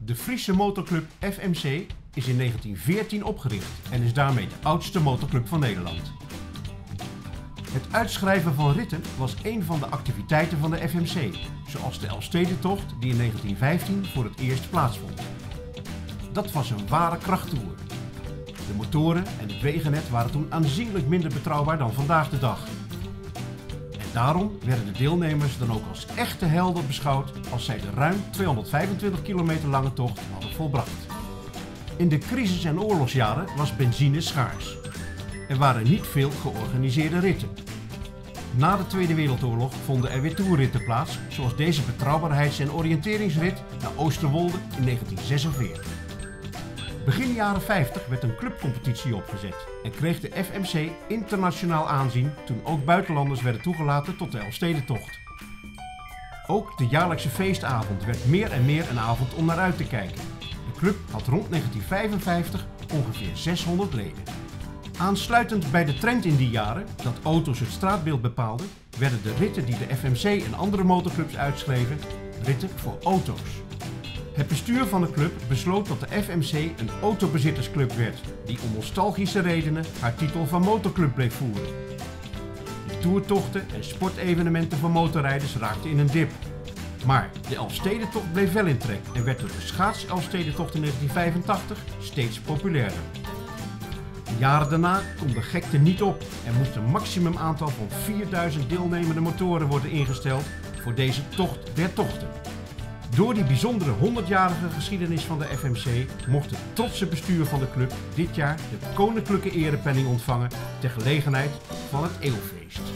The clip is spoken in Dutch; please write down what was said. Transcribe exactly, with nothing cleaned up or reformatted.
De Friese motorclub F M C is in negentien veertien opgericht en is daarmee de oudste motorclub van Nederland. Het uitschrijven van ritten was een van de activiteiten van de F M C, zoals de Elfstedentocht die in negentien vijftien voor het eerst plaatsvond. Dat was een ware krachttoer. De motoren en het wegennet waren toen aanzienlijk minder betrouwbaar dan vandaag de dag. En daarom werden de deelnemers dan ook als echte helden beschouwd als zij de ruim tweehonderdvijfentwintig kilometer lange tocht hadden volbracht. In de crisis- en oorlogsjaren was benzine schaars. Er waren niet veel georganiseerde ritten. Na de Tweede Wereldoorlog vonden er weer toerritten plaats, zoals deze betrouwbaarheids- en oriënteringsrit naar Oosterwolde in negentien zesenveertig. Begin jaren vijftig werd een clubcompetitie opgezet en kreeg de F M C internationaal aanzien toen ook buitenlanders werden toegelaten tot de Elfstedentocht. Ook de jaarlijkse feestavond werd meer en meer een avond om naar uit te kijken. De club had rond negentien vijfenvijftig ongeveer zeshonderd leden. Aansluitend bij de trend in die jaren, dat auto's het straatbeeld bepaalden, werden de ritten die de F M C en andere motorclubs uitschreven, ritten voor auto's. Het bestuur van de club besloot dat de F M C een autobezittersclub werd, die om nostalgische redenen haar titel van motorclub bleef voeren. De toertochten en sportevenementen van motorrijders raakten in een dip. Maar de Elfstedentocht bleef wel in trek en werd door de schaats-Elfstedentocht in negentien vijfentachtig steeds populairder. De jaren daarna kon de gekte niet op en moest een maximum aantal van vierduizend deelnemende motoren worden ingesteld voor deze tocht der tochten. Door die bijzondere honderdjarige geschiedenis van de F M C mocht het trotse bestuur van de club dit jaar de koninklijke erepenning ontvangen ter gelegenheid van het eeuwfeest.